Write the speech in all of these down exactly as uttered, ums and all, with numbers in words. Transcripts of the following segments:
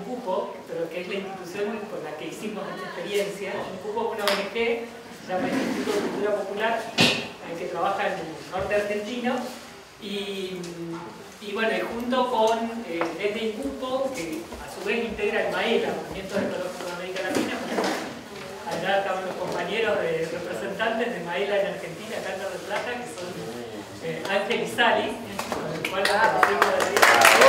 Cupo, pero que es la institución con la que hicimos esta experiencia. Un Cupo es una O N G, se llama el Instituto de Cultura Popular, eh, que trabaja en el norte argentino. Y, y bueno, y junto con eh, desde Incupo, que a su vez integra el MAELA, Movimiento Ecológico de América Latina. Allá estaban los compañeros de representantes de MAELA en Argentina, acá en Mar del Plata, que son eh, Ángel y Sally, con el cual nos conocemos de la vida.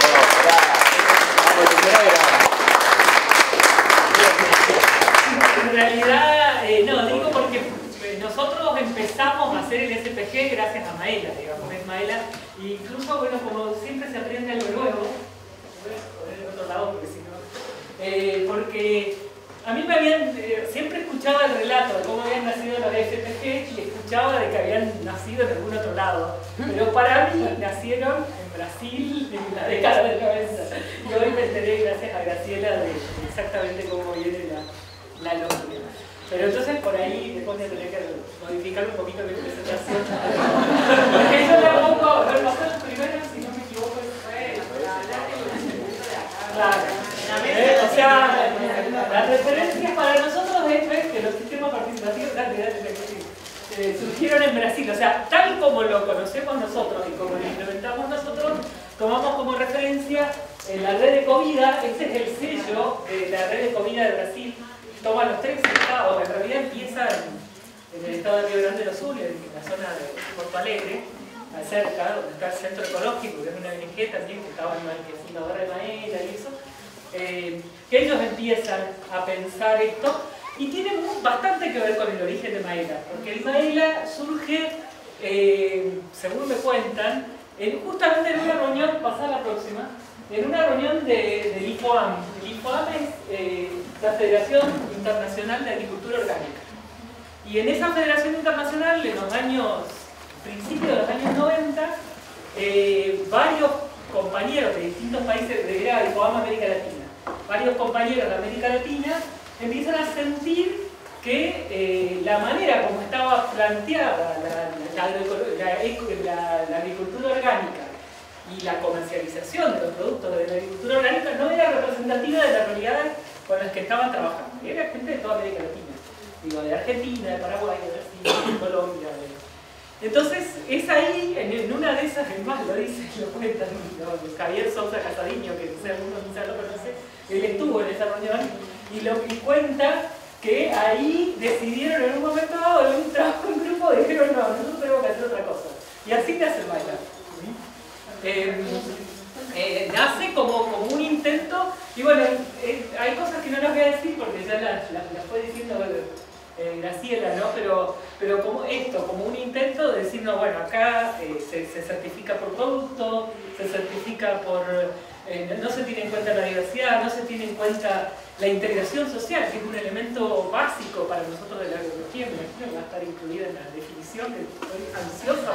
En realidad, eh, no, digo porque nosotros empezamos a hacer el S P G gracias a MAELA, digamos, es MAELA, e incluso, bueno, como siempre se aprende algo nuevo, voy a poner en otro lado porque si no, eh, porque a mí me habían, eh, siempre escuchaba el relato de cómo habían nacido los S P G y escuchaba de que habían nacido en algún otro lado, pero para mí nacieron en Brasil en la década del noventa, y hoy me enteré gracias a Graciela de exactamente cómo viene la, la lógica. Pero entonces por ahí después de tener que modificar un poquito mi presentación. Porque yo le pongo, repasar primero, si no me equivoco, fue claro. Eh, o sea, la referencia para nosotros es que los sistemas participativos dale, dale, dale, eh, surgieron en Brasil. O sea, tal como lo conocemos nosotros y como lo implementamos nosotros, tomamos como referencia eh, la red de Covida. Ese es el sello de la red de Covida de Brasil. Toma los tres estados, en realidad empieza en, en el estado de Río Grande do Sul, en la zona de Porto Alegre, cerca, donde está el Centro Ecológico, que es una O N G también, que estaba en Marquesina de Maela y eso, eh, que ellos empiezan a pensar esto, y tiene bastante que ver con el origen de Maela, porque el Maela surge, eh, según me cuentan, en, justamente en una reunión, pasar la próxima, en una reunión de, del I F O A M. El I F O A M es eh, la Federación Internacional de Agricultura Orgánica. Y en esa Federación Internacional, en los años, principios de los años noventa, eh, varios compañeros de distintos países, de la I F O A M América Latina, varios compañeros de América Latina empiezan a sentir que eh, la manera como estaba planteada la, la, la, la, la agricultura orgánica y la comercialización de los productos de la agricultura orgánica no era representativa de las realidades con las que estaban trabajando. Era gente de toda América Latina, digo, de Argentina, de Paraguay, de Brasil, de Colombia. De... Entonces, es ahí, en, en una de esas, es más, lo dice, lo cuenta ¿no? Javier Sousa Casadiño, que no sé, algunos quizás lo conoce, él estuvo en esa reunión, y lo y cuenta que ahí decidieron en un momento dado, en un trabajo en grupo, dijeron, no, nosotros tenemos que hacer otra cosa. Y así nace el Maela. Eh, eh, nace como, como un intento, y bueno, eh, hay cosas que no las voy a decir porque ya las, las, las fue diciendo eh, Graciela, ¿no? Pero, pero como esto, como un intento de decir, no, bueno, acá eh, se, se certifica por producto, se certifica por... Eh, no se tiene en cuenta la diversidad, no se tiene en cuenta la integración social, que es un elemento básico para nosotros de la agroecología. Me imagino que va a estar incluida en la definición, que estoy ansiosa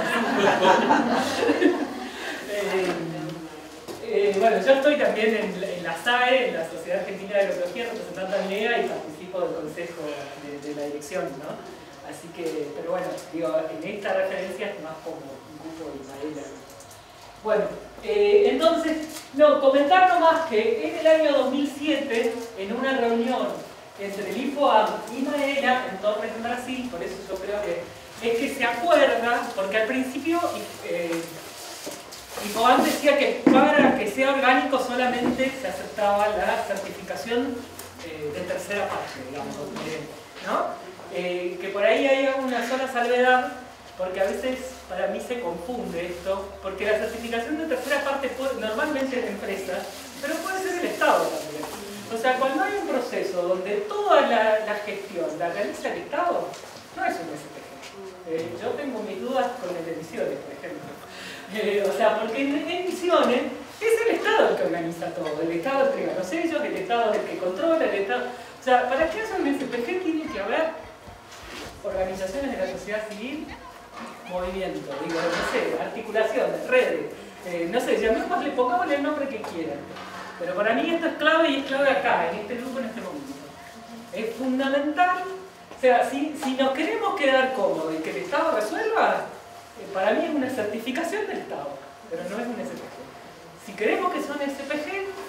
por eh, eh, bueno, yo estoy también en, en la S A E, en la Sociedad Argentina de Agroecología, representante a NEA, y participo del consejo de, de la dirección, ¿no? Así que, pero bueno, digo, en esta referencia es más como un grupo de Maela. Bueno, eh, entonces, no, comentar nomás que en el año dos mil siete, en una reunión entre el I F O A M y Maela, en Torres, en Brasil, por eso yo creo que es que se acuerda, porque al principio eh, I F O A M decía que para que sea orgánico solamente se aceptaba la certificación eh, de tercera parte, digamos, ¿no? Eh, que por ahí hay una sola salvedad, porque a veces para mí se confunde esto, porque la certificación de tercera parte puede, normalmente es de empresa, pero puede ser el Estado también. O sea, cuando hay un proceso donde toda la, la gestión la realiza el Estado, no es un S P G. Eh, yo tengo mis dudas con el de Misiones, por ejemplo. Eh, o sea, porque en, en Misiones es el Estado el que organiza todo, el Estado entrega los sellos, el Estado es el que controla, el Estado... O sea, para que haya un S P G tiene que haber organizaciones de la sociedad civil, movimiento, digo, no sé, articulaciones, redes, eh, no sé, llamémosle, pongámosle el nombre que quieran. Pero para mí esto es clave y es clave acá, en este grupo, en este momento. Es fundamental, o sea, si, si nos queremos quedar cómodos y que el Estado resuelva, eh, para mí es una certificación del Estado, pero no es un S P G. Si queremos que sea un S P G,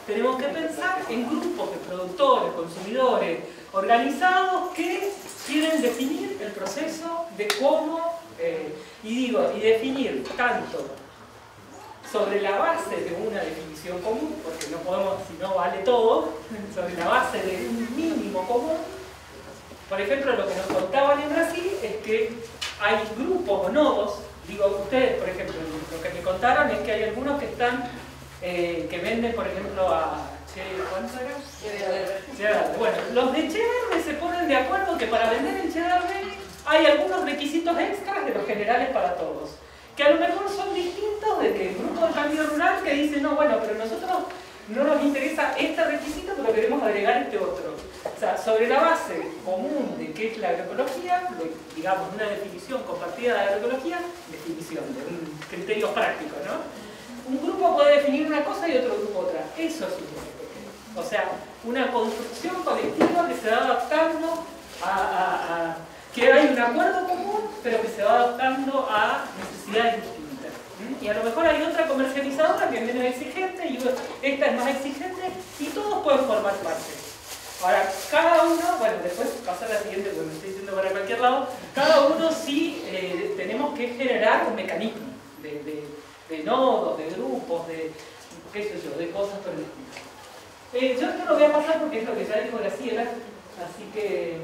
tenemos que pensar en grupos de productores, consumidores, organizados que quieren definir el proceso de cómo, eh, y digo, y definir tanto sobre la base de una definición común, porque no podemos, si no vale todo, sobre la base de un mínimo común. Por ejemplo, lo que nos contaban en Brasil es que hay grupos o nodos, digo, ustedes, por ejemplo, lo que me contaron es que hay algunos que están, eh, que venden, por ejemplo, a Che, ¿cuánto era? Che Verde. Bueno, los de Che Verde se ponen de acuerdo que para vender en Che Verde hay algunos requisitos extras de los generales para todos, que a lo mejor son distintos de que el grupo del cambio rural que dice, no, bueno, pero nosotros no nos interesa este requisito, pero queremos agregar este otro. O sea, sobre la base común de qué es la agroecología, de, digamos, una definición compartida de agroecología, definición de un criterio práctico, ¿no? Un grupo puede definir una cosa y otro grupo otra. Eso es un grupo. O sea, una construcción colectiva que se va adaptando a, a, a que hay un acuerdo común, pero que se va adaptando a necesidades distintas. ¿Mm? Y a lo mejor hay otra comercializadora que es menos exigente y esta es más exigente y todos pueden formar parte. Ahora, cada uno, bueno, después pasa a la siguiente, porque me estoy diciendo para cualquier lado, cada uno sí eh, tenemos que generar un mecanismo de, de, de nodos, de grupos, de qué sé yo, de cosas por el estilo. Eh, yo esto lo voy a pasar porque es lo que ya dijo Graciela, así que...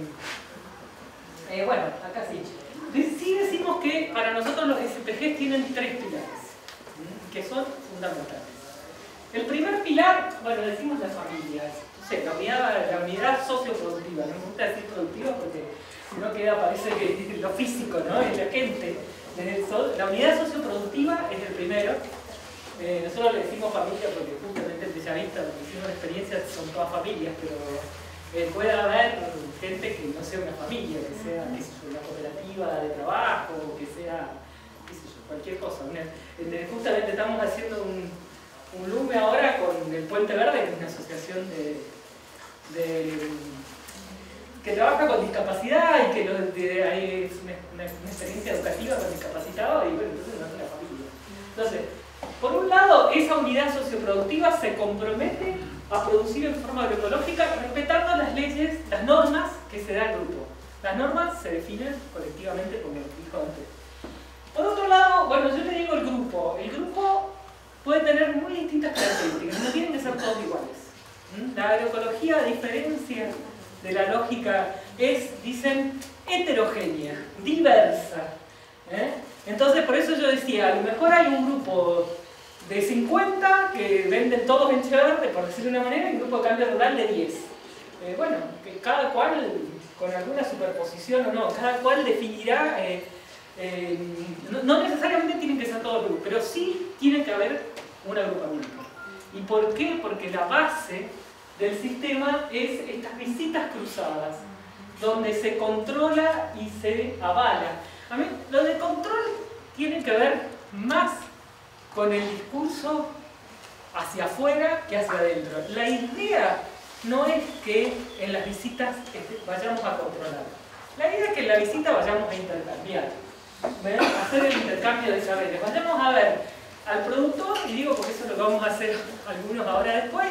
Eh, bueno, acá sí. Sí decimos que para nosotros los S P Gs tienen tres pilares, que son fundamentales. El primer pilar, bueno, decimos las familias, no sé, la unidad, la unidad socioproductiva, no me gusta decir productiva porque si no queda, parece que lo físico, ¿no? Es la gente. La unidad socioproductiva es el primero. Eh, nosotros le decimos familia porque justamente en Bellavista, lo que hicimos la experiencia, son todas familias, pero... Eh, puede haber gente que no sea una familia, que sea, qué sé yo, una cooperativa de trabajo, que sea, qué sé yo, cualquier cosa. Una, eh, justamente estamos haciendo un, un lume ahora con el Puente Verde, que es una asociación de, de que trabaja con discapacidad y que lo, de, hay, es una, una, una experiencia educativa con discapacitados y bueno, entonces no es una familia. Entonces, por un lado, esa unidad socioproductiva se compromete a producir en forma agroecológica respetando las leyes, las normas que se da el grupo. Las normas se definen colectivamente, como dijo antes. Por otro lado, bueno, yo le digo el grupo. El grupo puede tener muy distintas características, no tienen que ser todos iguales. La agroecología, a diferencia de la lógica, es, dicen, heterogénea, diversa. ¿eh? Entonces, por eso yo decía, a lo mejor hay un grupo de cincuenta que venden todos en Che Verde, por decirlo de una manera, y un grupo de cambio rural de diez. Eh, bueno, que cada cual, con alguna superposición o no, cada cual definirá, eh, eh, no, no necesariamente tienen que ser todos grupos, pero sí tiene que haber un agrupamiento. ¿Y por qué? Porque la base del sistema es estas visitas cruzadas, donde se controla y se avala. A mí, lo de control tiene que ver más con el discurso hacia afuera que hacia adentro. La idea no es que en las visitas vayamos a controlar. La idea es que en la visita vayamos a intercambiar, ¿ven? Hacer el intercambio de saberes. Vayamos a ver al productor, y digo porque eso es lo que vamos a hacer algunos ahora después,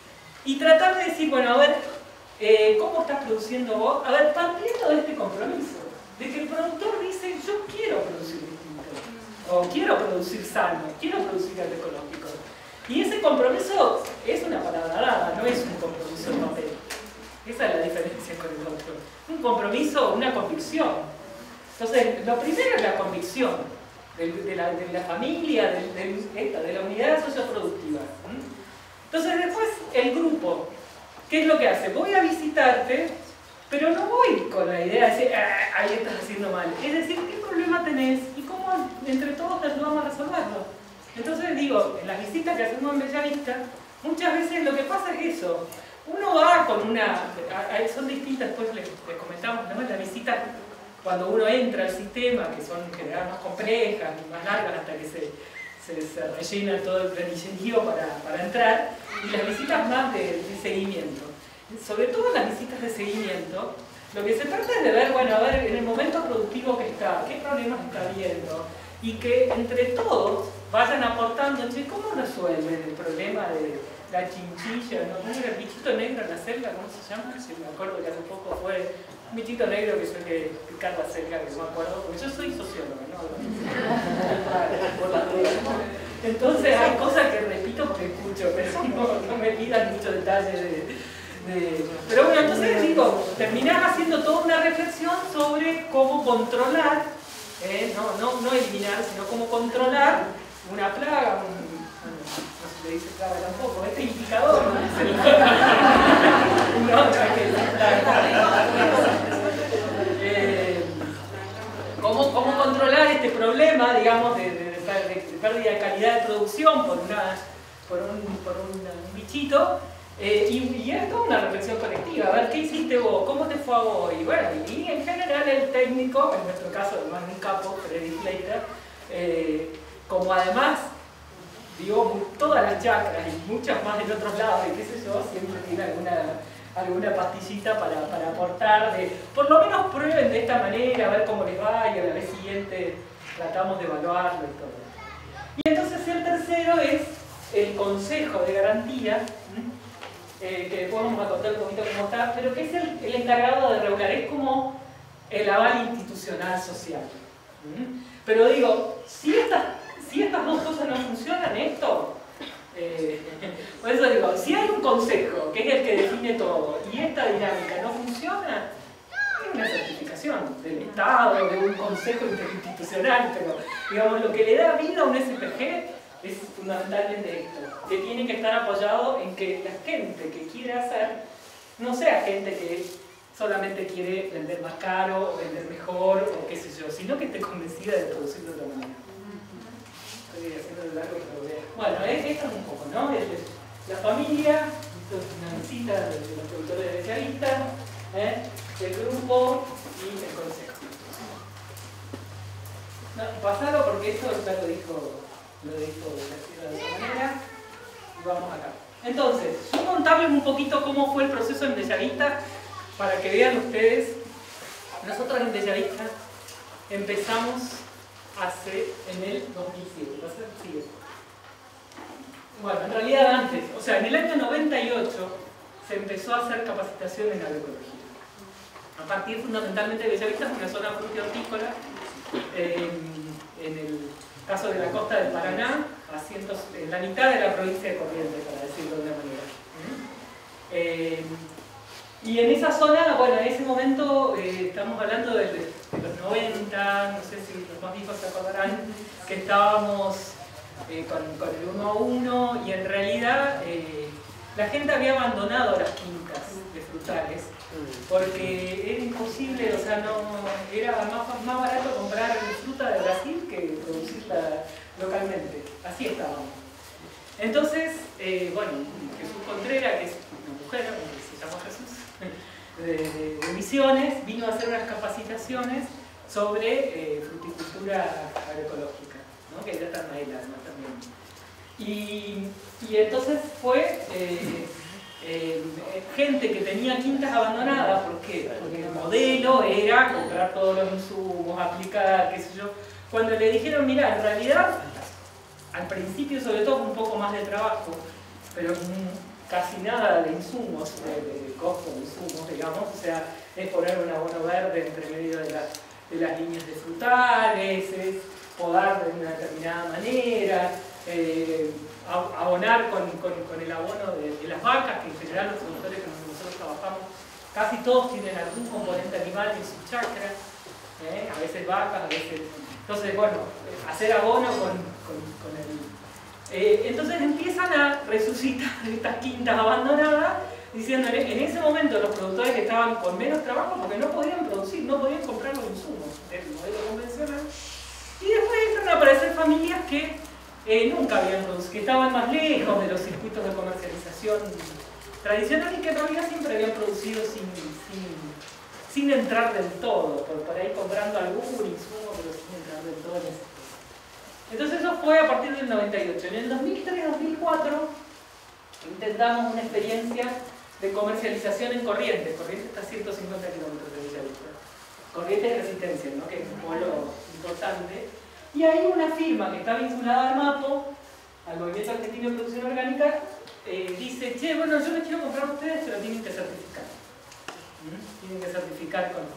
y tratar de decir, bueno, a ver, eh, ¿cómo estás produciendo vos? A ver, partiendo de este compromiso, de que el productor dice, yo quiero producir o quiero producir sano, quiero producir agroecológico. Y ese compromiso es una palabra dada, no es un compromiso en papel. Esa es la diferencia con el otro. Un compromiso, una convicción. Entonces, lo primero es la convicción de, de, la, de la familia, de, de, esta, de la unidad socioproductiva. Entonces, después el grupo, ¿qué es lo que hace? Voy a visitarte, pero no voy con la idea de decir, ah, ahí estás haciendo mal. Es decir, ¿qué problema tenés? ¿Y cómo entre todos te ayudamos a resolverlo? Entonces digo, en las visitas que hacemos en Bellavista, muchas veces lo que pasa es eso. Uno va con una... Son distintas, después les, les comentamos, ¿no? Las visitas, cuando uno entra al sistema, que son en general más complejas, más largas, hasta que se, se, se rellena todo el planillerío para, para entrar, y las visitas más de, de seguimiento. Sobre todo las visitas de seguimiento, lo que se trata es de ver, bueno, a ver, en el momento productivo que está, qué problemas está habiendo, y que entre todos vayan aportando, che, ¿cómo resuelven el problema de, la chinchilla, ¿no? ¿Cómo era el bichito negro en la selva? ¿Cómo se llama? Sí, me acuerdo que hace poco fue un bichito negro que suele picar la selva, que no me acuerdo, porque yo soy socióloga, ¿no? Por las dudas. Entonces hay cosas que repito porque escucho, pero no, no me pidan muchos detalles de, de... Pero bueno, entonces digo, terminar haciendo toda una reflexión sobre cómo controlar, eh, no, no, no eliminar, sino cómo controlar una plaga, un, le dice plaga tampoco, este indicador, ¿no? No, no es que es plaga. Eh, ¿cómo, ¿Cómo controlar este problema, digamos, de, de, de, de pérdida de calidad de producción por, una, por, un, por un, un bichito? Eh, y, y es toda una reflexión colectiva, a ver, ¿qué hiciste vos? ¿Cómo te fue a vos? Y bueno, y en general el técnico, en nuestro caso, además un capo, Freddy Slater, eh, como además dio todas las chakras y muchas más en otros lados, y qué sé yo, siempre tiene alguna, alguna pastillita para, para aportar, de, por lo menos prueben de esta manera, a ver cómo les va, y a la vez siguiente tratamos de evaluarlo y todo. Y entonces el tercero es el consejo de garantía, eh, que después vamos a contar un poquito cómo está, pero que es el, el encargado de regular, es como el aval institucional social. Pero digo, si estas Si estas dos cosas no funcionan, esto, eh, por eso digo, si hay un consejo, que es el que define todo, y esta dinámica no funciona, es una certificación del Estado, de un consejo interinstitucional, pero digamos, lo que le da vida a un S P G es fundamentalmente esto, que tiene que estar apoyado en que la gente que quiere hacer, no sea gente que solamente quiere vender más caro, o vender mejor, o qué sé yo, sino que esté convencida de producir de otra manera. Bueno, esto es un poco, ¿no? La familia, esto es una visita de los productores especialistas, ¿eh? El grupo y el consejo. No, pasalo porque esto ya lo dijo, lo dijo de otra manera. Y vamos acá. Entonces, yo contarles un poquito cómo fue el proceso en Bellavista para que vean ustedes. Nosotros en Bellavista empezamos hace en el dos mil siete, ¿va a ser? Sí. Bueno, en realidad antes, o sea, en el año noventa y ocho se empezó a hacer capacitación en agroecología. A partir fundamentalmente de Bellavista, es una zona frutihortícola, eh, en el caso de la costa del Paraná, a cientos, en la mitad de la provincia de Corrientes, para decirlo de una manera. Eh, y en esa zona, bueno, en ese momento, eh, estamos hablando de, de los noventa, no sé si los más viejos se acordarán, que estábamos eh, con, con el uno a uno, y en realidad eh, la gente había abandonado las quintas de frutales, porque era imposible, o sea, no, era más, más barato comprar fruta de Brasil que producirla localmente. Así estábamos. Entonces, eh, bueno, Jesús Contreras, que es una mujer, que se llama Jesús, de, de, de Misiones, vino a hacer unas capacitaciones sobre eh, fruticultura agroecológica, ¿no? Que ya están ahí las más también. Y, y entonces fue eh, eh, gente que tenía quintas abandonadas. ¿Por qué? Porque el modelo era comprar todos los insumos, aplicar, qué sé yo. Cuando le dijeron, mira, en realidad, al principio sobre todo un poco más de trabajo, pero casi nada de insumos, de, de costo de insumos, digamos, o sea, es poner un abono verde entre medio de, la, de las líneas de frutales, es podar de una determinada manera, eh, abonar con, con, con el abono de, de las vacas, que en general los productores con los que nosotros trabajamos, casi todos tienen algún componente animal en su chacra, ¿eh? A veces vacas, a veces... Entonces, bueno, hacer abono con, con, con el... Eh, entonces empiezan a resucitar estas quintas abandonadas, diciendo en ese momento los productores que estaban con menos trabajo porque no podían producir, no podían comprar los insumos del modelo convencional, y después empezaron a aparecer familias que eh, nunca habían producido, que estaban más lejos de los circuitos de comercialización tradicional y que en realidad siempre habían producido sin, sin, sin entrar del todo, por, por ahí comprando algún insumo, pero sin entrar del todo en ese. Entonces eso fue a partir del noventa y ocho. En el dos mil tres dos mil cuatro intentamos una experiencia de comercialización en Corrientes. Corrientes está a ciento cincuenta kilómetros de Bellavista. Corrientes de Resistencia, ¿no? Que es un pueblo importante. Y hay una firma que está vinculada al MAPO, al Movimiento Argentino de Producción Orgánica, eh, dice, che, bueno, yo les quiero comprar a ustedes, pero tienen que certificar. ¿Mm? Tienen que certificar con...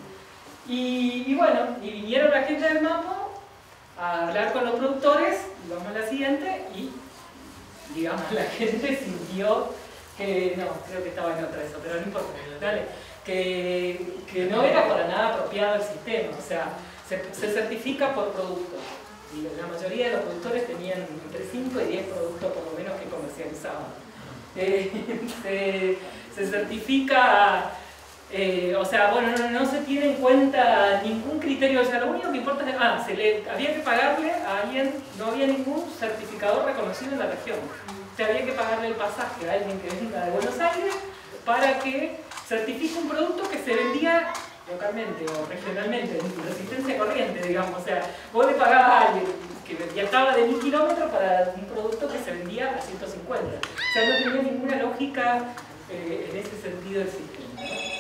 Y, y bueno, y vinieron la gente del Mambo a hablar con los productores, y vamos a la siguiente, y digamos, la gente sintió que, no, creo que estaba en otra eso, pero no importa, dale, que, que no era para nada apropiado el sistema, o sea, se, se certifica por producto. Y la mayoría de los productores tenían entre cinco y diez productos por lo menos que comercializaban. Eh, se, se certifica, eh, o sea, bueno, no, no se tiene en cuenta ningún criterio, o sea, lo único que importa es, ah, se le, había que pagarle a alguien, no había ningún certificador reconocido en la región. O sea, había que pagarle el pasaje a alguien que venga de Buenos Aires para que certifique un producto que se vendía localmente o regionalmente, en resistencia corriente, digamos. O sea, vos le pagabas a alguien que viajaba de mil kilómetros para un producto que se vendía a ciento cincuenta. O sea, no tenía ninguna lógica eh, en ese sentido del sistema,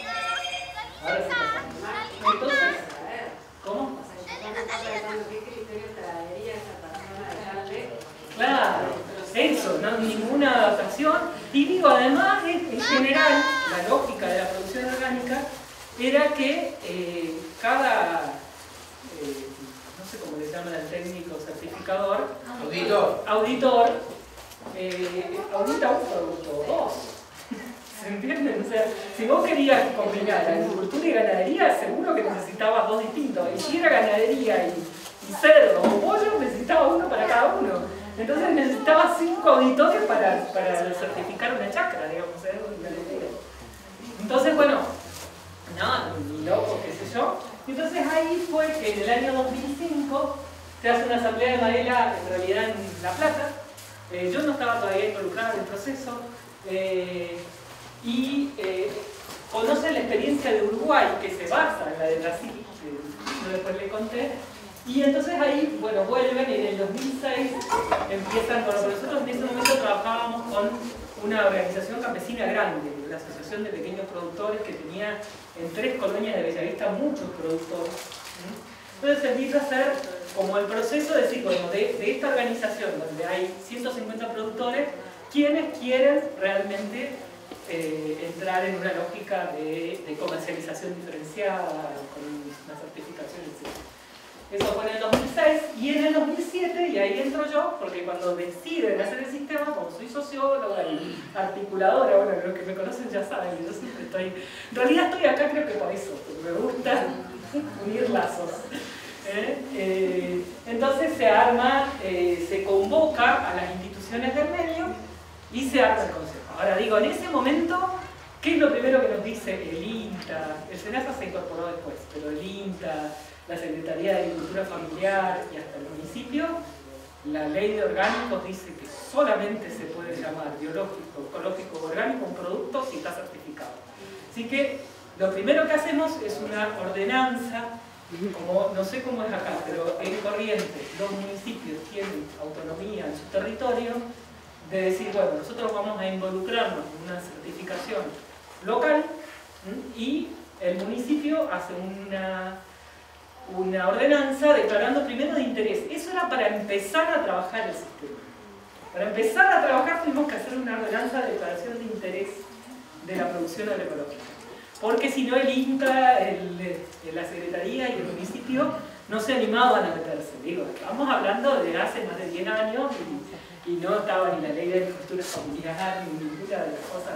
¿no? Ahora sí pasamos. Entonces, ¿cómo? ¿Qué criterio traería esa persona de darle? Claro, eso, no ninguna adaptación. Y digo, además, en general, la lógica de la producción orgánica era que eh, cada, eh, no sé cómo le llaman al técnico certificador, auditor, auditor eh, audita un producto o dos. ¿Se entienden? O sea, si vos querías combinar agricultura y ganadería, seguro que necesitabas dos distintos. Y si era ganadería y, y cerdo o pollo, necesitabas uno para cada uno. Entonces necesitabas cinco auditores para, para certificar una chacra, digamos, ¿eh? Entonces, bueno, no, ni loco, qué sé yo. Entonces ahí fue que en el año dos mil cinco se hace una asamblea de Varela, en realidad en La Plata. Eh, yo no estaba todavía involucrada en el proceso. Eh, y eh, conocen la experiencia de Uruguay, que se basa en la de Brasil, que yo después le conté. Y entonces ahí, bueno, vuelven y en el dos mil seis empiezan con... Nosotros en ese momento trabajábamos con una organización campesina grande, la Asociación de Pequeños Productores, que tenía en tres colonias de Bellavista muchos productores. Entonces se empieza a hacer como el proceso de decir, bueno, de, de esta organización donde hay ciento cincuenta productores, ¿quiénes quieren realmente eh, entrar en una lógica de, de comercialización diferenciada, con una certificación, etcétera? Eso fue en el dos mil seis, y en el dos mil siete, y ahí entro yo, porque cuando deciden hacer el sistema, como soy socióloga y articuladora, bueno, los que me conocen ya saben, yo siempre estoy... En realidad estoy acá creo que por eso, porque me gusta unir lazos. ¿Eh? Eh, entonces se arma, eh, se convoca a las instituciones del medio y se arma el consejo. Ahora digo, en ese momento, ¿qué es lo primero que nos dice el INTA? El SENASA se incorporó después, pero el INTA, la Secretaría de Agricultura Familiar y hasta el municipio, la ley de orgánicos dice que solamente se puede llamar biológico, ecológico o orgánico un producto si está certificado. Así que lo primero que hacemos es una ordenanza, como no sé cómo es acá, pero en Corrientes los municipios tienen autonomía en su territorio de decir, bueno, nosotros vamos a involucrarnos en una certificación local y el municipio hace una... una ordenanza declarando primero de interés. Eso era para empezar a trabajar el sistema. Para empezar a trabajar tuvimos que hacer una ordenanza de declaración de interés de la producción agroecológica. Porque si no el INTA, el, el, la Secretaría y el municipio no se animaban a meterse. Digo, estamos hablando de hace más de diez años y, y no estaba ni la ley de agricultura familiar ni ninguna de las cosas.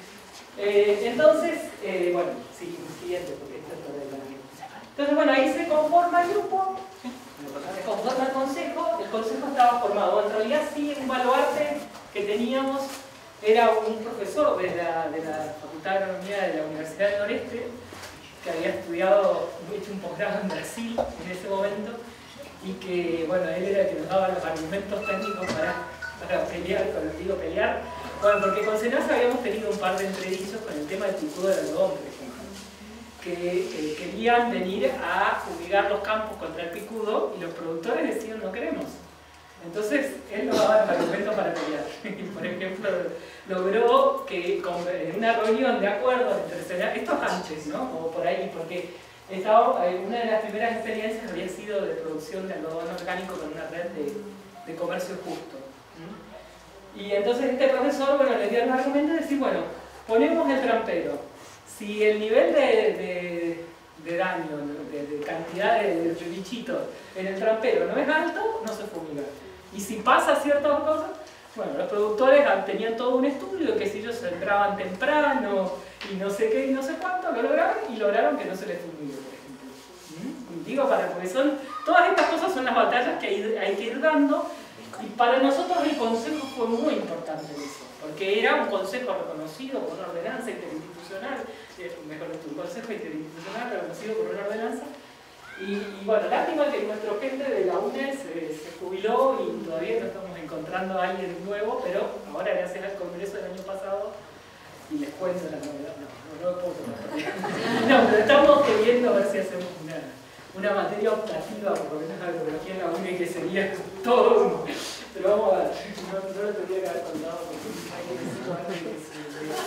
Eh, entonces, eh, bueno, sí, siguiente, porque esto es todo de la... Entonces, bueno, ahí se conforma el grupo, se conforma el consejo, el consejo estaba formado. En realidad, sí, un baluarte que teníamos era un profesor de la, de la Facultad de Agronomía de la Universidad del Noreste, que había estudiado, hecho un posgrado en Brasil en ese momento, y que, bueno, él era el que nos daba los argumentos técnicos para, para pelear, con el digo pelear, bueno, porque con SENASA habíamos tenido un par de entredichos con el tema del picudo del algodón, por ejemplo, que eh, querían venir a fumigar los campos contra el picudo y los productores decían no queremos. Entonces él nos daba los argumentos para pelear. Por ejemplo, logró que con, en una reunión de acuerdo entre SENASA, esto antes, ¿no? O por ahí, porque estaba, una de las primeras experiencias había sido de producción de algodón orgánico con una red de, de comercio justo. ¿Mm? Y entonces este profesor, bueno, le dio el argumento de decir, bueno, ponemos el trampero. Si el nivel de, de, de daño, de, de cantidad de, de bichitos en el trampero no es alto, no se fumiga. Y si pasa ciertas cosas, bueno, los productores tenían todo un estudio que si ellos entraban temprano y no sé qué y no sé cuánto, lo lograron y lograron que no se les fumigue, por ejemplo. ¿Mm? Digo, para, porque son, todas estas cosas son las batallas que hay, hay que ir dando. Y para nosotros el consejo fue muy importante en eso, porque era un consejo reconocido por una ordenanza interinstitucional, mejor dicho, un consejo interinstitucional reconocido por una ordenanza. Y, y bueno, lástima que nuestro gente de la U N E se, se jubiló y todavía no estamos encontrando a alguien nuevo, pero ahora gracias al congreso del año pasado, y les cuento la novedad, no, no lo puedo tomar. No, pero estamos queriendo ver si hacemos una, una materia optativa, por lo menos agroecología en la U N E, que sería todo uno. Pero vamos a ver, no, no lo tendría que haber contado porque hay que decirlo antes de que se...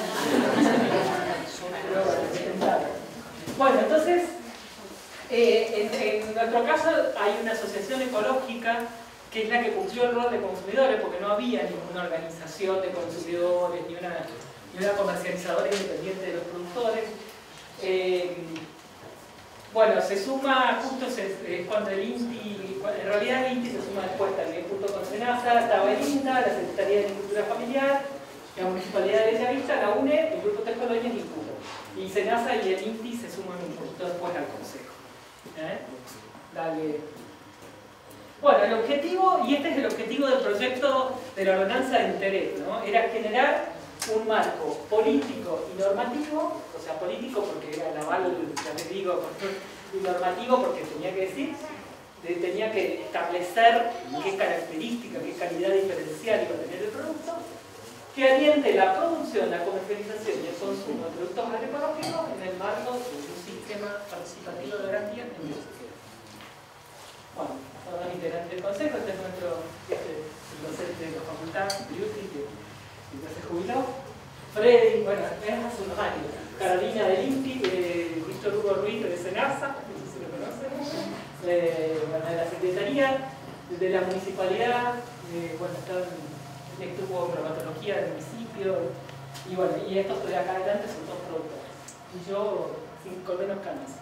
Pero bueno, intentar. Bueno, entonces, eh, en, en nuestro caso hay una asociación ecológica que es la que cumplió el rol de consumidores, porque no había ninguna organización de consumidores, ni una, ni una comercializadora independiente de los productores. Eh, Bueno, se suma, justo se, eh, cuando el INTI, en realidad el INTI se suma después también, junto con SENASA, estaba el INTA, la Secretaría de Agricultura Familiar, la Municipalidad de Bellavista, la U N E, el Grupo Tres Colonias y Cuba. Y SENASA y el INTI se suman un poquito después al Consejo. ¿Eh? Dale. Bueno, el objetivo, y este es el objetivo del proyecto de la ordenanza de interés, ¿no? Era generar un marco político y normativo, o sea, político porque era el aval, ya les digo, y normativo porque tenía que decir, tenía que establecer qué característica, qué calidad diferencial iba a tener el producto, que oriente la producción, la comercialización y el consumo de productos agroecológicos en el marco de un sistema participativo de garantías en el sistema. Bueno, son los integrantes del consejo, este es nuestro este, el docente de la facultad, Beauty, que ya se jubiló. Freddy, bueno, es hace unos años. Carolina del INTI, eh, Víctor Hugo Ruiz de SENASA, no sé si lo conocen, eh, bueno, de la Secretaría, de la Municipalidad, eh, bueno, está, estuvo en bromatología del municipio, y bueno, y estos de acá adelante son todos productores. Y yo, sin, con menos canas.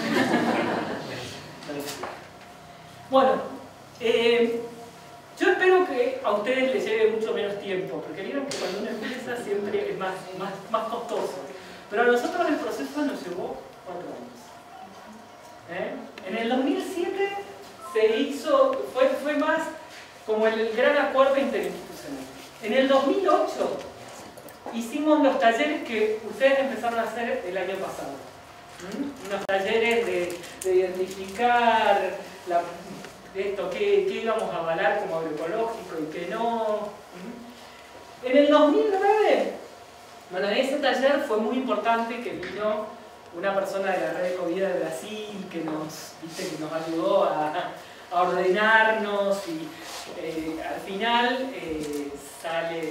Bueno, eh, yo espero que a ustedes les lleve mucho menos tiempo, porque vieron que cuando uno empieza siempre es más, más, más costoso. Pero a nosotros el proceso nos llevó cuatro años. ¿Eh? En el dos mil siete se hizo, fue, fue más como el gran acuerdo interinstitucional. En el dos mil ocho hicimos los talleres que ustedes empezaron a hacer el año pasado. ¿Mm? Unos talleres de, de identificar la, esto, qué, qué íbamos a avalar como agroecológico y qué no. ¿Mm? En el dos mil nueve, bueno, ese taller fue muy importante, que vino una persona de la red Ecovida de Brasil que nos, ¿viste? Que nos ayudó a, a ordenarnos y eh, al final eh, sale...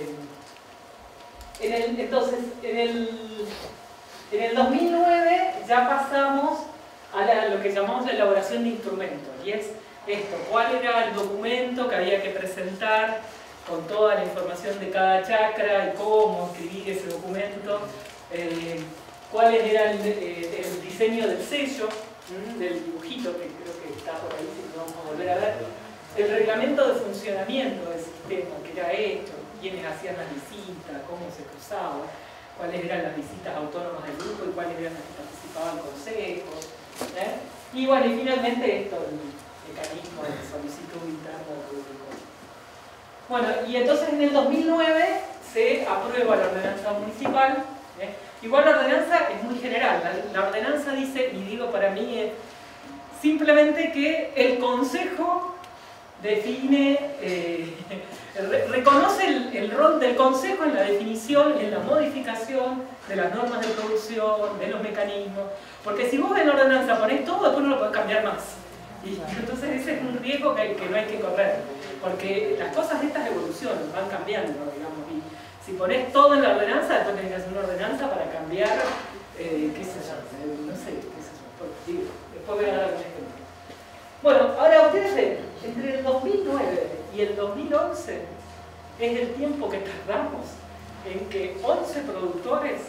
En el, entonces, en el, en el dos mil nueve ya pasamos a la, lo que llamamos la elaboración de instrumentos, y es esto, cuál era el documento que había que presentar con toda la información de cada chacra y cómo escribir ese documento, eh, cuál era el, eh, el diseño del sello, ¿m? Del dibujito que creo que está por ahí, si lo vamos a volver a ver, el reglamento de funcionamiento del sistema, que era esto, quiénes hacían las visitas, cómo se cruzaba, cuáles eran las visitas autónomas del grupo y cuáles eran las que participaban en consejos, ¿eh? Y bueno, y finalmente esto, el mecanismo de solicitud interna del grupo. Bueno, y entonces en el dos mil nueve se aprueba la ordenanza municipal, ¿eh? Igual la ordenanza es muy general, la, la ordenanza dice, y digo para mí, es simplemente que el consejo define, eh, reconoce el, el rol del consejo en la definición y en la modificación de las normas de producción, de los mecanismos, porque si vos en la ordenanza ponés todo, después no lo podés cambiar más. Y entonces ese es un riesgo que, que no hay que correr, porque las cosas estas evolucionan, van cambiando, digamos, y si ponés todo en la ordenanza, después tenés que hacer una ordenanza para cambiar, eh, qué sé yo, no sé, qué sé yo, digo, después voy a dar algún ejemplo. Bueno, ahora ustedes ven, entre el dos mil nueve y el dos mil once es el tiempo que tardamos en que once productores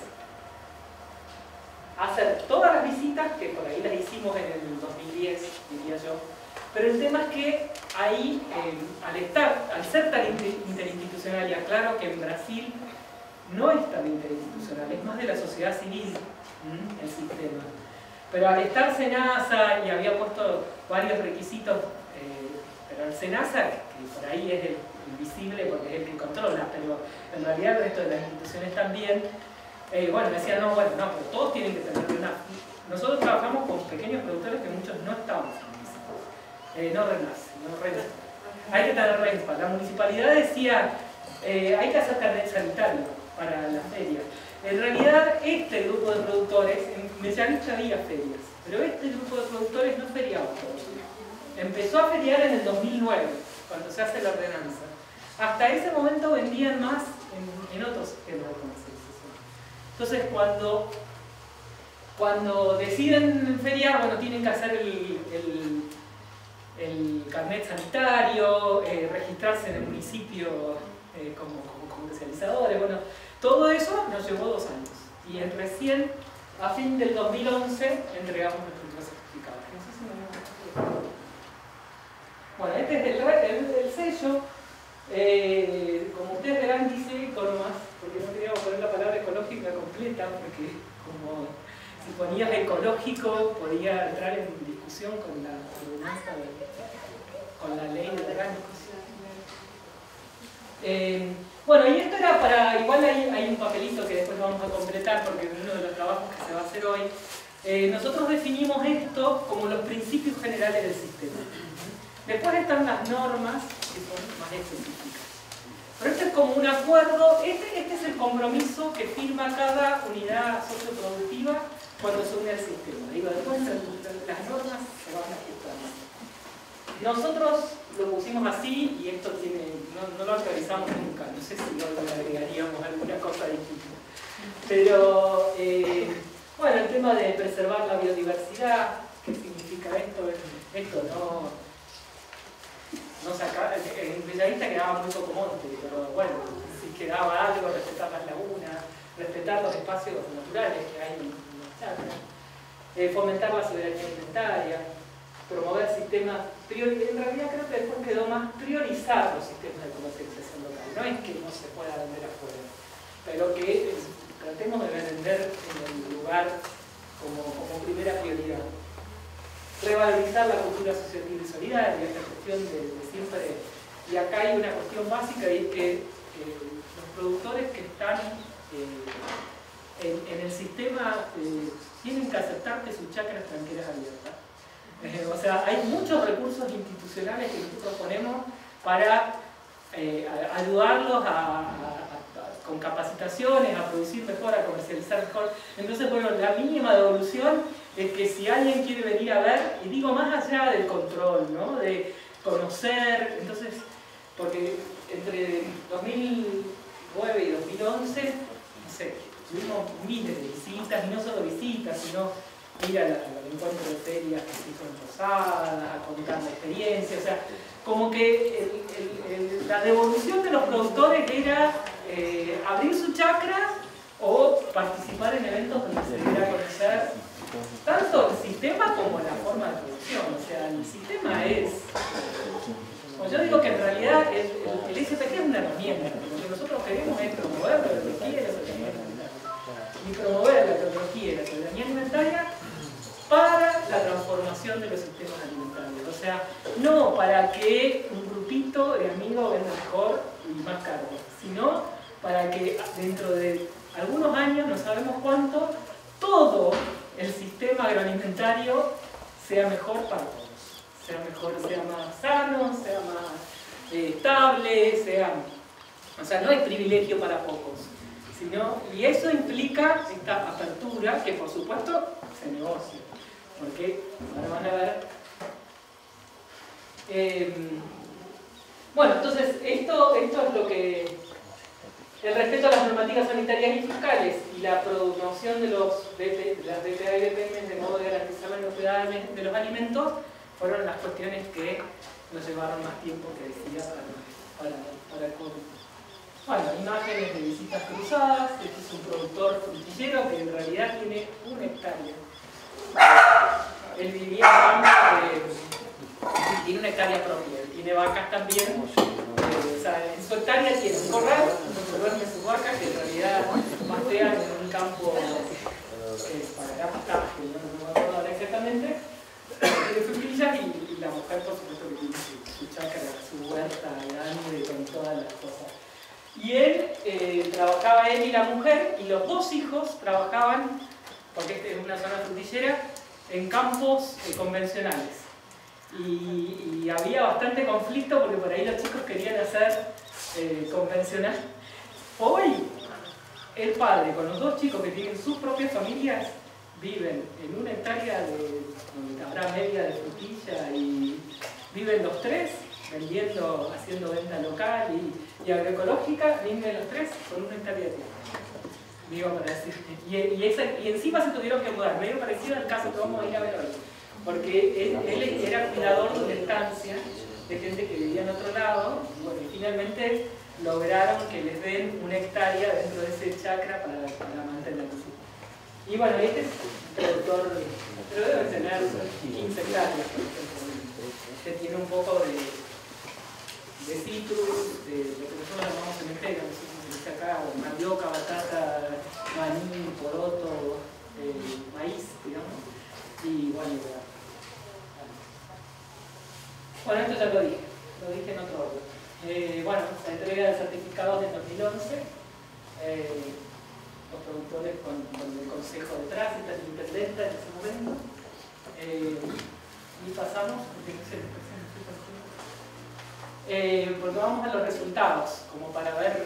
hacen todas las visitas, que por ahí las hicimos en el dos mil diez, diría yo. Pero el tema es que ahí, eh, al, estar, al ser tan interinstitucional, y aclaro que en Brasil no es tan interinstitucional, es más de la sociedad civil, ¿m? el sistema. Pero al estar SENASA, y había puesto varios requisitos, eh, pero el SENASA, que por ahí es el invisible porque es el que controla, pero en realidad el resto de las instituciones también, eh, bueno, me decían, no, bueno, no, pero todos tienen que tener una. Nosotros trabajamos con pequeños productores que muchos no estamos Eh, no renace, no renace. Hay que tener RENFA. La municipalidad decía, eh, hay que hacer carnet sanitario para la feria. En realidad, este grupo de productores, en Bellavista había ferias, pero este grupo de productores no feriaba todavía. Empezó a feriar en el dos mil nueve, cuando se hace la ordenanza. Hasta ese momento vendían más en, en otros sistemas de comercialización. Entonces, cuando, cuando deciden feriar, bueno, tienen que hacer el, el el carnet sanitario, eh, registrarse en el municipio eh, como, como comercializadores, bueno, todo eso nos llevó dos años. Y en recién, a fin del dos mil once, entregamos nuestro certificado. No sé si me voy a... Bueno, este es el, el, el sello. Eh, como ustedes verán, dice Economas, porque no queríamos poner la palabra ecológica completa, porque como si ponías ecológico podía entrar en discusión con la ordenanza de, con la ley de orgánicos. Eh, bueno, y esto era para, igual hay, hay un papelito que después vamos a completar porque es uno de los trabajos que se va a hacer hoy. Eh, nosotros definimos esto como los principios generales del sistema. Después están las normas que son más específicas. Pero este es como un acuerdo, este, este es el compromiso que firma cada unidad socioproductiva cuando se une al sistema. Digo, después las normas se van ajustando. Nosotros lo pusimos así y esto tiene, no, no lo actualizamos nunca, no sé si hoy le agregaríamos alguna cosa distinta. Pero, eh, bueno, el tema de preservar la biodiversidad, ¿qué significa esto? Esto no, no saca, en Bellavista quedaba muy poco monte, pero bueno, si quedaba algo, respetar las lagunas, respetar los espacios naturales que hay en las chacras, eh, fomentar la soberanía alimentaria, promover sistemas, en realidad creo que después quedó más priorizar los sistemas de comercialización local. No es que no se pueda vender afuera, pero que eh, tratemos de vender en el lugar como, como primera prioridad. Revalorizar la cultura asociativa y solidaria, esta cuestión de, de siempre, y acá hay una cuestión básica y es que eh, los productores que están eh, en, en el sistema eh, tienen que aceptar que su chacra extranjera es abierta. Eh, o sea, hay muchos recursos institucionales que nosotros ponemos para eh, a, ayudarlos a, a, a, con capacitaciones, a producir mejor, a comercializar mejor. Entonces, bueno, la mínima devolución es que si alguien quiere venir a ver, y digo más allá del control, ¿no? De conocer, entonces, porque entre dos mil nueve y dos mil once, no sé, tuvimos miles de visitas, y no solo visitas, sino ir al encuentro de ferias que se hizo en Posadas, a contar la experiencia, o sea, como que el, el, el, la devolución de los productores era eh, abrir su chacra o participar en eventos donde se diera a conocer tanto el sistema como la forma de producción. O sea, el sistema es... Bueno, yo digo que en realidad el, el, el S P G es una herramienta, lo que nosotros queremos es promover la agroecología y la soberanía alimentaria. Y promover la agroecología y la soberanía alimentaria para la transformación de los sistemas alimentarios. O sea, no para que un grupito de amigos venda mejor y más caro, sino para que dentro de algunos años, no sabemos cuánto, todo el sistema agroalimentario sea mejor para todos. Sea mejor, sea más sano, sea más eh, estable, sea... O sea, no hay privilegio para pocos, sino... Y eso implica esta apertura que, por supuesto, se negocia. Porque ahora van a ver. Eh, bueno, entonces, esto, esto es lo que... El respeto a las normativas sanitarias y fiscales y la promoción de, los, de, de las D P A y D P M de modo de garantizar la inocuidad de los alimentos fueron las cuestiones que nos llevaron más tiempo que decía para, para, para el COVID. Bueno, imágenes de visitas cruzadas. Este es un productor frutillero que en realidad tiene una hectárea. Él vivía en campo de... tiene una hectárea propia, tiene vacas también. Eh, o sea, en su hectárea tiene un corral donde duerme sus vacas, que en realidad pastean en un campo eh, para pastaje, no, no me acuerdo ahora exactamente. Tiene frutillas y, y la mujer, por supuesto, que tiene su, su chacra, su huerta grande con todas las cosas. Y él, eh, trabajaba él y la mujer, y los dos hijos trabajaban, porque esta es una zona frutillera, en campos eh, convencionales. Y, y había bastante conflicto porque por ahí los chicos querían hacer eh, convencional. Hoy, el padre con los dos chicos que tienen sus propias familias viven en una hectárea de, donde habrá media de frutilla, y viven los tres vendiendo, haciendo venta local y, y agroecológica, viven los tres con una hectárea de tierra. Digo, para decir, y, y, esa, y encima se tuvieron que mudar, medio parecido al caso que vamos a ir a ver hoy, porque él, él era cuidador de una estancia de gente que vivía en otro lado, y bueno, y finalmente lograron que les den una hectárea dentro de ese chacra para, para mantenerse. Y bueno, este es un productor, pero debe tener quince hectáreas, por ejemplo, que tiene un poco de, de citrus, de lo que nosotros llamamos cementera, no sé cómo se dice acá, mandioca, batata, maní, poroto, eh, maíz, digamos, y bueno, ya. Bueno, esto ya lo dije, lo dije en otro orden. Eh, bueno, la entrega de certificados de dos mil once, eh, los productores con, con el consejo detrás, esta es la intendenta en ese momento, eh, y pasamos, porque no sé, no sé, no sé por qué. Eh, porque vamos a los resultados, como para ver,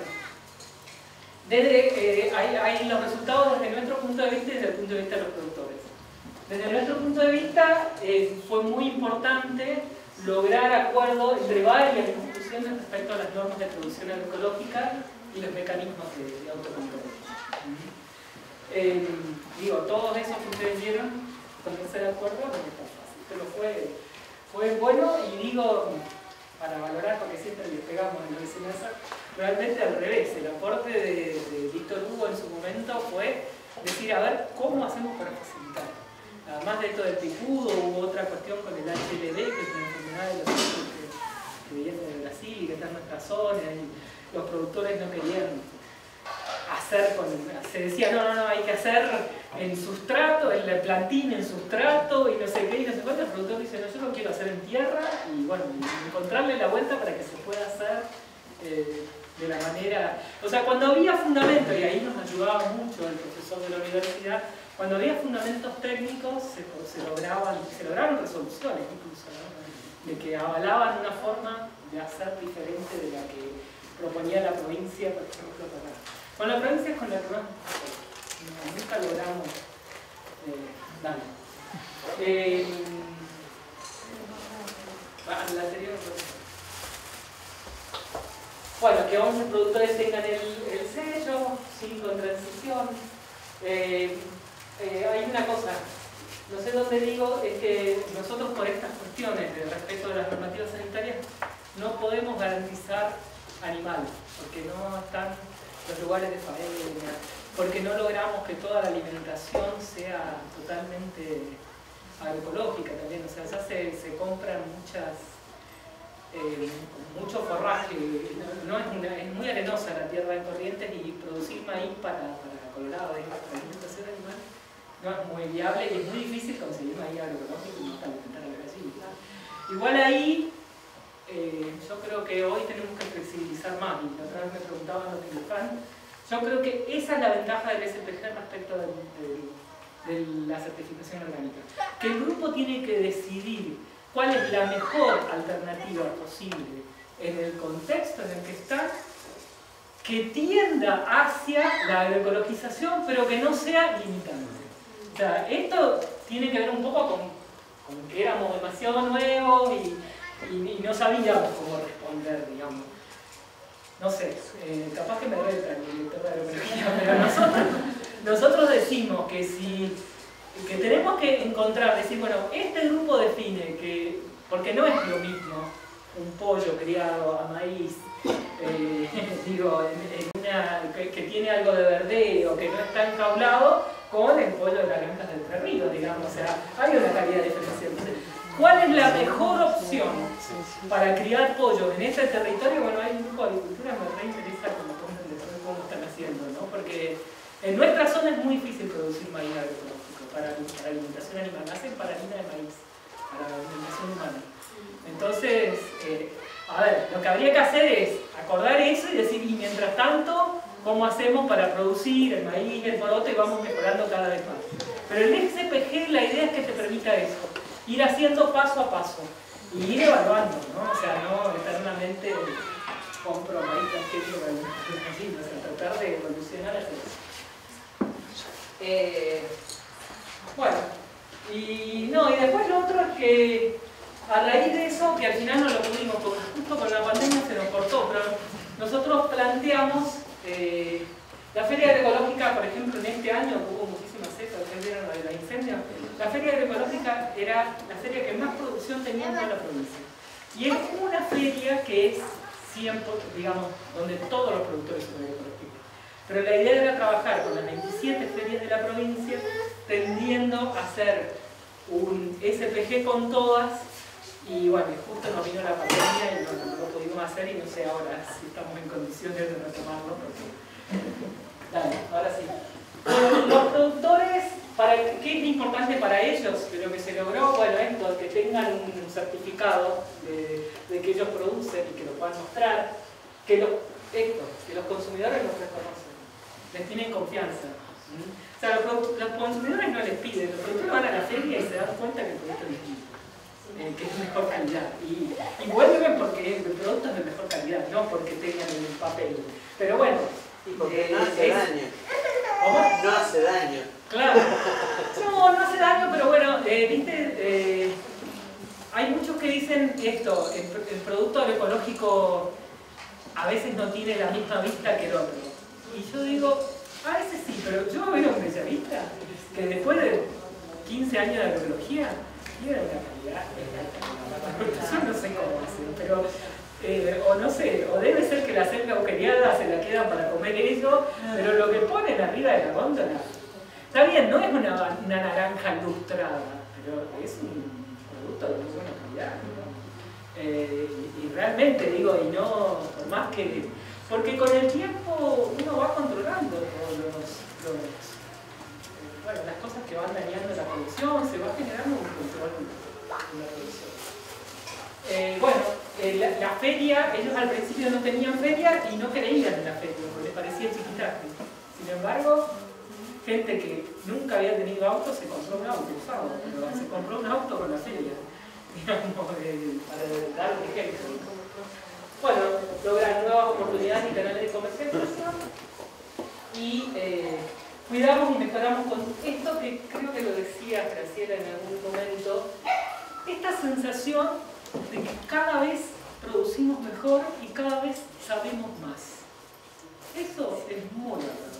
desde, eh, hay, hay los resultados desde nuestro punto de vista y desde el punto de vista de los productores. Desde nuestro punto de vista, eh, fue muy importante lograr acuerdo entre varias instituciones respecto a las normas de producción agroecológica y los mecanismos de, de autocontrol. Eh, digo, todos esos que ustedes vieron, ponerse de acuerdo no es tan fácil, pero fue, fue bueno, y digo, para valorar, porque siempre le pegamos en la enseñanza, realmente al revés. El aporte de, de Víctor Hugo en su momento fue decir, a ver, ¿cómo hacemos para facilitar? Además de esto del picudo, hubo otra cuestión con el H L D, que es una enfermedad de los hijos que, que viene de Brasil y que está en nuestra zona, y los productores no querían hacer con, se decía, no, no, no, hay que hacer en sustrato, en la plantina en sustrato, y no sé qué, y no sé cuánto. El productor dice, no, yo lo quiero hacer en tierra, y bueno, y encontrarle la vuelta para que se pueda hacer eh, de la manera, o sea, cuando había fundamento, y ahí nos ayudaba mucho el profesor de la universidad, cuando había fundamentos técnicos se, se, lograban, se lograron resoluciones incluso, ¿no? De que avalaban una forma de hacer diferente de la que proponía la provincia, por ejemplo, para... Con la provincia es con la que más no, nunca logramos eh, dale. Eh, ah, la anterior, bueno, que hoy los productores tengan el, el sello, cinco en transición. Eh, eh, hay una cosa, no sé dónde digo, es que nosotros por estas cuestiones de respecto de las normativas sanitarias no podemos garantizar animales, porque no están los lugares de faena, porque no logramos que toda la alimentación sea totalmente agroecológica también, o sea, ya se, se compran muchas, eh, mucho forraje, no, no es, una, es muy arenosa la tierra de Corrientes, y producir maíz para, para Colorado, digamos, para alimentación animal, no es muy viable y es muy difícil conseguir maíz agroecológico y no para alimentar a la gallina. Igual ahí, Eh, yo creo que hoy tenemos que flexibilizar más, y la otra vez me preguntaban los Milufan. Yo creo que esa es la ventaja del S P G respecto de, de, de la certificación orgánica, que el grupo tiene que decidir cuál es la mejor alternativa posible en el contexto en el que está, que tienda hacia la agroecologización, pero que no sea limitante. O sea, esto tiene que ver un poco con, con que éramos demasiado nuevos y Y, y no sabíamos cómo responder, digamos. No sé, eh, capaz que me reta el director de agroecología, pero nosotros, nosotros decimos que si que tenemos que encontrar, decir, bueno, este grupo define que, porque no es lo mismo un pollo criado a maíz eh, digo, en, en una, que, que tiene algo de verdeo, que no está enjaulado, con el pollo de las granjas del Entre Ríos, digamos. O sea, hay una calidad diferencial. ¿Cuál es la mejor opción para criar pollo en ese territorio? Bueno, hay un grupo de agricultura, me reinteresa cómo, cómo están haciendo, ¿no? Porque en nuestra zona es muy difícil producir maíz agroecológico para, para alimentación animal. Hacen para harina de maíz, para alimentación humana. Entonces, eh, a ver, lo que habría que hacer es acordar eso y decir, y mientras tanto, ¿cómo hacemos para producir el maíz, el poroto, y vamos mejorando cada vez más? Pero el S P G, la idea es que te permita eso, ir haciendo paso a paso y ir evaluando, ¿no? O sea, no eternamente compro maíz transgénico, o sea, tratar de evolucionar hacia eso. Eh, bueno, y no, y después lo otro es que a raíz de eso, que al final no lo pudimos, porque justo con la pandemia se nos cortó, pero nosotros planteamos eh, la Feria Agroecológica, por ejemplo, en este año hubo muchísimas secas, ustedes vieron la de la incendia. La Feria Agroecológica era la feria que más producción tenía en toda la provincia. Y es una feria que es siempre, digamos, donde todos los productores son agroecológicos. Pero la idea era trabajar con las veintisiete ferias de la provincia, tendiendo a hacer un S P G con todas. Y bueno, justo nos vino la pandemia y no, no lo pudimos hacer, y no sé ahora si estamos en condiciones de retomarlo. Porque... Dale, ahora sí. Bueno, los productores, para, ¿qué es importante para ellos? De lo que se logró, bueno, esto, que tengan un certificado de, de que ellos producen y que lo puedan mostrar, que, lo, esto, que los consumidores los reconocen, les tienen confianza. O sea, los, los consumidores no les piden, los productores van a la feria y se dan cuenta que el producto les pide. Eh, que es de mejor calidad, y, y vuelven porque el producto es de mejor calidad, no porque tengan el papel. Pero bueno, y porque eh, no hace es... daño. ¿Cómo? No hace daño. Claro, no, no hace daño, pero bueno, eh, viste, eh, hay muchos que dicen esto, el, el producto agroecológico a veces no tiene la misma vista que el otro. Y yo digo, a veces sí, pero yo veo un especialista que después de quince años de agroecología tiene una calidad, yo no sé cómo hacer, pero eh, o no sé, o debe ser que la selva agujereada se la quedan para comer ellos, pero lo que ponen arriba de la góndola, está bien, no es una, una naranja lustrada, pero es un producto de muy buena calidad, ¿no? eh, y, y realmente digo, y no, por más que, porque con el tiempo uno va controlando todos los, los bueno, las cosas que van dañando la producción, se va generando un control en la producción. Eh, bueno, eh, la, la feria, ellos al principio no tenían feria y no creían en la feria, porque les parecía chiquitaje. Sin embargo, gente que nunca había tenido auto se compró un auto usado, pero se compró un auto con la feria, digamos, eh, para dar un ejemplo. Bueno, lograr nuevas oportunidades y canales de comercialización y eh, cuidamos y mejoramos con esto, que creo que lo decía Graciela en algún momento, esta sensación de que cada vez producimos mejor y cada vez sabemos más. Eso es muy verdadero.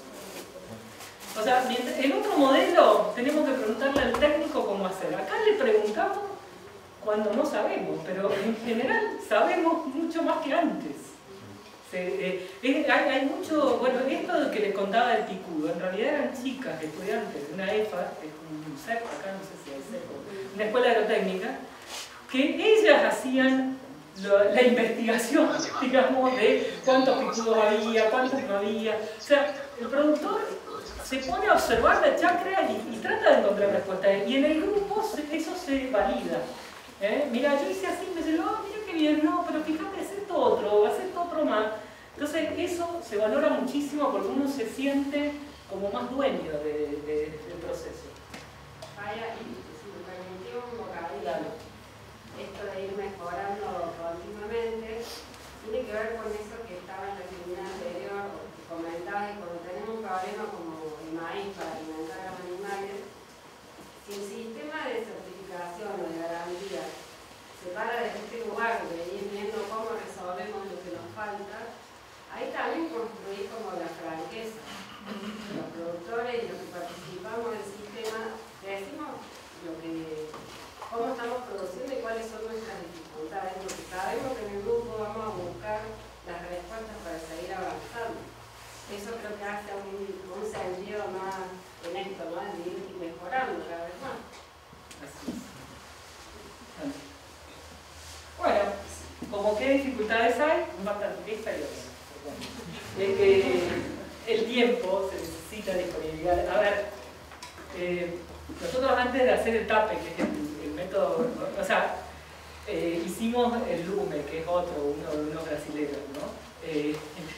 O sea, el otro modelo tenemos que preguntarle al técnico cómo hacer. Acá le preguntamos cuando no sabemos, pero en general sabemos mucho más que antes. Se, eh, es, hay, hay mucho, bueno, esto que les contaba del picudo, en realidad eran chicas, estudiantes de una E F A, que es un C E P, acá no sé si hay C E P, una escuela agrotécnica, que ellas hacían lo, la investigación, digamos, de cuántos picudos había, cuántos no había. O sea, el productor se pone a observar la chacra y, y trata de encontrar respuestas. Y en el grupo se, eso se valida. ¿Eh? Mira, yo hice así, me dice, oh, mira qué bien, no, pero fíjate, haz esto otro, haz esto otro más. Entonces eso se valora muchísimo porque uno se siente como más dueño de, de, del proceso. Vaya, y si me permitió un bocadillo, esto de ir mejorando continuamente, tiene que ver con eso que estaba en la actividad anterior, que comentabas, y cuando tenemos un problema como el maíz para alimentar a los animales, si el sistema de certificación o de garantía se para desde este lugar de ir viendo cómo resolvemos lo que nos falta, ahí también construir como la franqueza. Los productores y los que participamos del sistema ¿Cómo qué dificultades hay? Bastante, esta y otra. Es que el tiempo se necesita disponibilidad. A ver, eh, nosotros antes de hacer el TAPE, que es el, el método, o sea, eh, hicimos el LUME, que es otro, uno de unos brasileños, ¿no? Eh,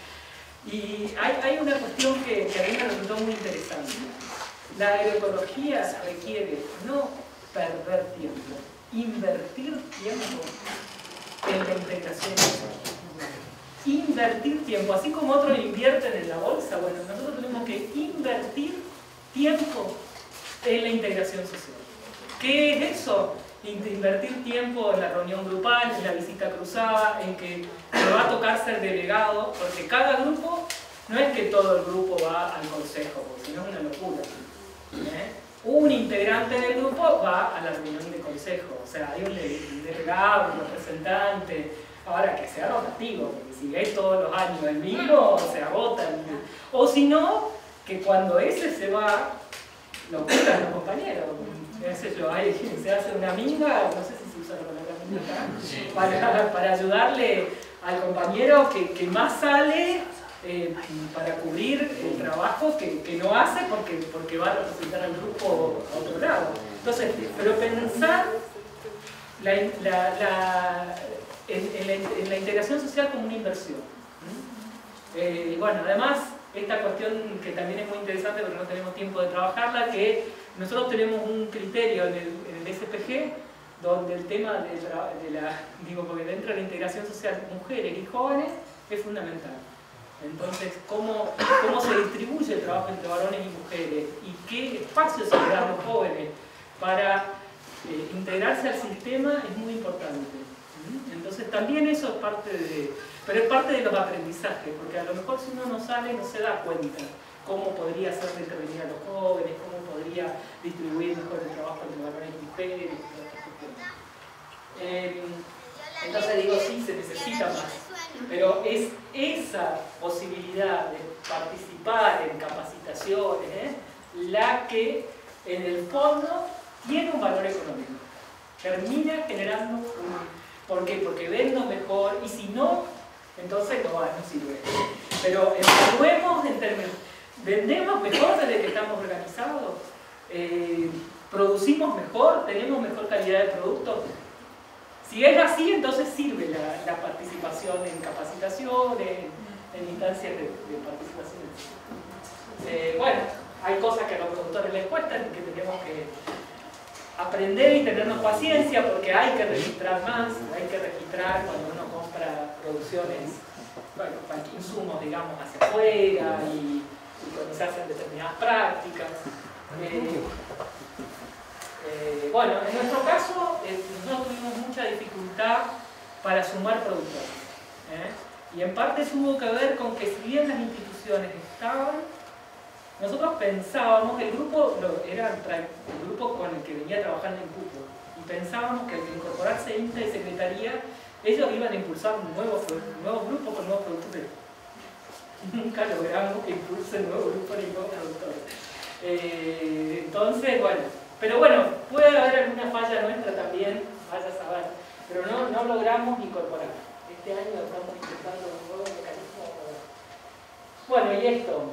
y hay, hay una cuestión que, que a mí me resultó muy interesante. La agroecología requiere no perder tiempo, invertir tiempo en la integración social. Invertir tiempo, así como otros invierten en la bolsa, bueno, nosotros tenemos que invertir tiempo en la integración social. ¿Qué es eso? Invertir tiempo en la reunión grupal, en la visita cruzada, en que me va a tocar ser delegado, porque cada grupo, no es que todo el grupo va al consejo, porque si no es una locura. ¿eh? Un integrante del grupo va a la reunión de consejo, o sea, hay un delegado, un representante, ahora que sea rotativo, porque si es todos los años el mismo, se agota. El mismo. O si no, que cuando ese se va, lo ocupan los compañeros. Yo, hay, se hace una minga, no sé si se usa la palabra minga acá, sí. para, para ayudarle al compañero que, que más sale eh, para cubrir el trabajo que, que no hace porque, porque va a representar al grupo a otro lado. Entonces, pero pensar la, la, la, en, en, la, en la integración social como una inversión. Eh, y bueno, además, esta cuestión que también es muy interesante porque no tenemos tiempo de trabajarla, que nosotros tenemos un criterio en el, en el S P G donde el tema de la, de la, digo, porque dentro de la integración social mujeres y jóvenes es fundamental. Entonces, ¿cómo, cómo se distribuye el trabajo entre varones y mujeres? ¿Y qué espacio se le da a los jóvenes para eh, integrarse al sistema? Es muy importante. Entonces, también eso es parte de... Pero es parte de los aprendizajes, porque a lo mejor si uno no sale, no se da cuenta cómo podría hacer de intervenir a los jóvenes, cómo podría distribuir mejor el trabajo entre varones y mujeres. Eh, entonces digo, sí, se necesita más. Pero es esa posibilidad de participar en capacitaciones ¿eh? la que en el fondo tiene un valor económico. Termina generando un... ¿Por qué? Porque vendo mejor y si no, entonces no, no sirve. Pero evaluemos en términos... ¿Vendemos mejor desde que estamos organizados? Eh, ¿Producimos mejor? ¿Tenemos mejor calidad de producto? Si es así, entonces sirve la, la participación en capacitación, en, en instancias de, de participación. Eh, bueno, hay cosas que a los productores les cuestan y que tenemos que aprender y tenernos paciencia porque hay que registrar más, hay que registrar cuando uno compra producciones, bueno, insumos, digamos, hacia afuera y, y cuando se hacen determinadas prácticas. Eh, eh, bueno, en nuestro caso, eh, nosotros tuvimos mucha dificultad para sumar productores. ¿eh? Y en parte tuvo que ver con que si bien las instituciones estaban, nosotros pensábamos, el grupo era el grupo con el que venía trabajando en Cupo, y pensábamos que al incorporarse INTA y Secretaría, ellos iban a impulsar nuevos, nuevos grupos con nuevos productores. Nunca logramos que impulsen nuevos grupos ni nuevos productores. Eh, entonces, bueno, pero bueno, puede haber alguna falla nuestra también, vaya a saber, pero no, no logramos incorporar. Este año estamos intentando un nuevo mecanismo. Bueno, y esto.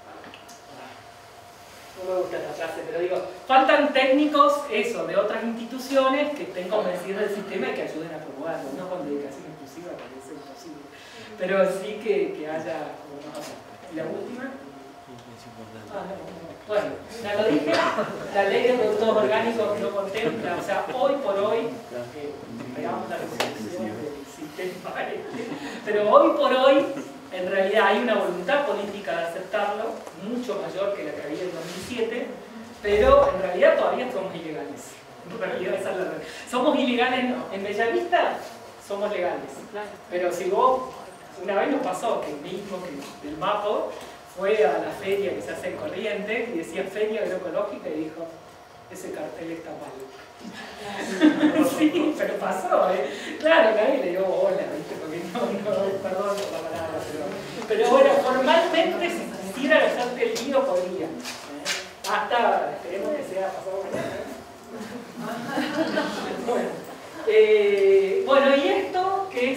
No me gusta esta frase, pero digo, faltan técnicos, eso, de otras instituciones que estén convencidos del sistema y que ayuden a promoverlo, no con dedicación exclusiva, que es imposible, pero sí que, que haya como más apoyo. ¿Y la última? Ah, no, no. Bueno, ya lo dije, la ley de productos orgánicos no contempla, o sea, hoy por hoy, eh, pegamos la resolución del sistema, pero hoy por hoy, en realidad hay una voluntad política de aceptarlo, mucho mayor que la que había en dos mil siete, pero en realidad todavía somos ilegales. En realidad esa es la realidad. Somos ilegales en Bellavista, somos legales. Pero si vos, una vez nos pasó que el mismo que del MAPO fue a la feria que se hace en Corrientes y decía Feria Agroecológica y dijo, ese cartel está mal. Sí, pero pasó, ¿eh? Claro, nadie le dio bola, ¿viste? Porque no, no, perdón por la palabra, pero, pero bueno, formalmente si quisiera hacerte el lío podría. ¿eh? Hasta, esperemos que sea pasado mañana. Bueno, eh, bueno, y esto que es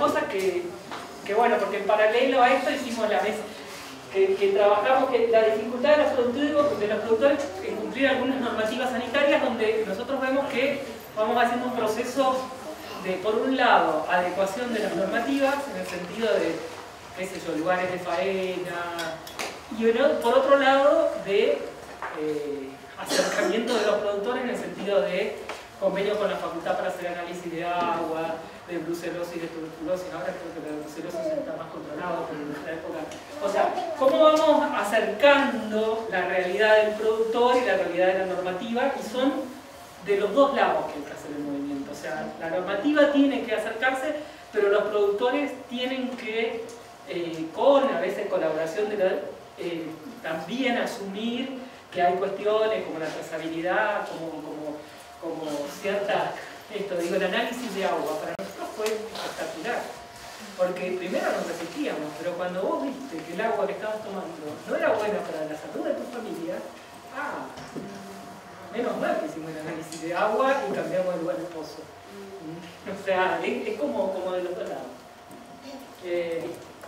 cosa que, que bueno, porque en paralelo a esto hicimos la mesa, que, que trabajamos que la dificultad de los, productivos, de los productores en cumplir algunas normativas sanitarias, donde nosotros vemos que vamos haciendo un proceso de, por un lado, adecuación de las normativas, en el sentido de, qué sé yo, lugares de faena, y por otro lado, de eh, acercamiento de los productores en el sentido de convenio con la facultad para hacer análisis de agua, de brucelosis y de tuberculosis. Ahora creo que la brucelosis está más controlada, pero en nuestra época. O sea, ¿cómo vamos acercando la realidad del productor y la realidad de la normativa? Y son de los dos lados que hay que hacer el movimiento. O sea, la normativa tiene que acercarse, pero los productores tienen que, eh, con a veces colaboración de la, eh, también asumir que hay cuestiones como la trazabilidad, como, como, como cierta, esto digo, el análisis de agua para nosotros fue espectacular, porque primero nos resistíamos, pero cuando vos viste que el agua que estabas tomando no era buena para la salud de tu familia, ah, menos mal que hicimos el análisis de agua y cambiamos el lugar del pozo. O sea, es, es como, como del otro lado. Eh,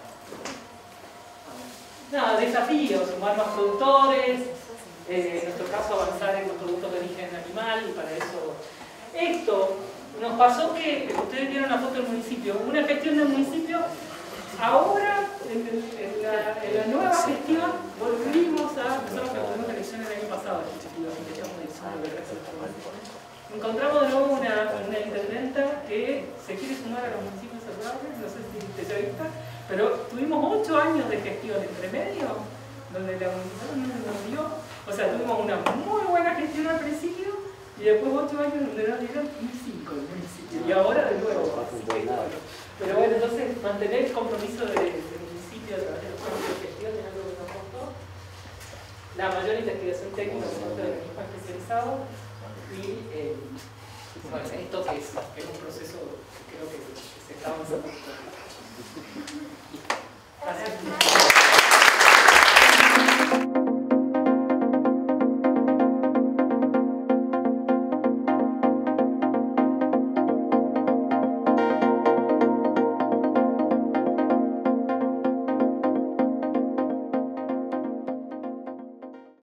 nada, desafíos, sumar más productores, eh, en nuestro caso avanzar en los productos de origen animal, y para eso esto nos pasó que, ustedes vieron la foto del municipio, una gestión del municipio, ahora en, el, en, la, en la nueva gestión volvimos a, nosotros que tuvimos elecciones el año pasado, encontramos de nuevo una, una intendenta que se quiere sumar a los municipios cerrados, no sé si te ya viste, pero tuvimos ocho años de gestión entre medio, donde la municipalidad no nos dio, o sea, tuvimos una muy buena gestión al principio, y después ocho años donde nos dieron cinco el municipio, y ahora de nuevo. Así que, bueno. Pero bueno, entonces mantener el compromiso del de municipio a través de los planes de gestión es algo que nos costó. La mayor investigación técnica por parte del organismo especializado, y eh, bueno, esto que es, que es un proceso que creo que se está avanzando. Gracias.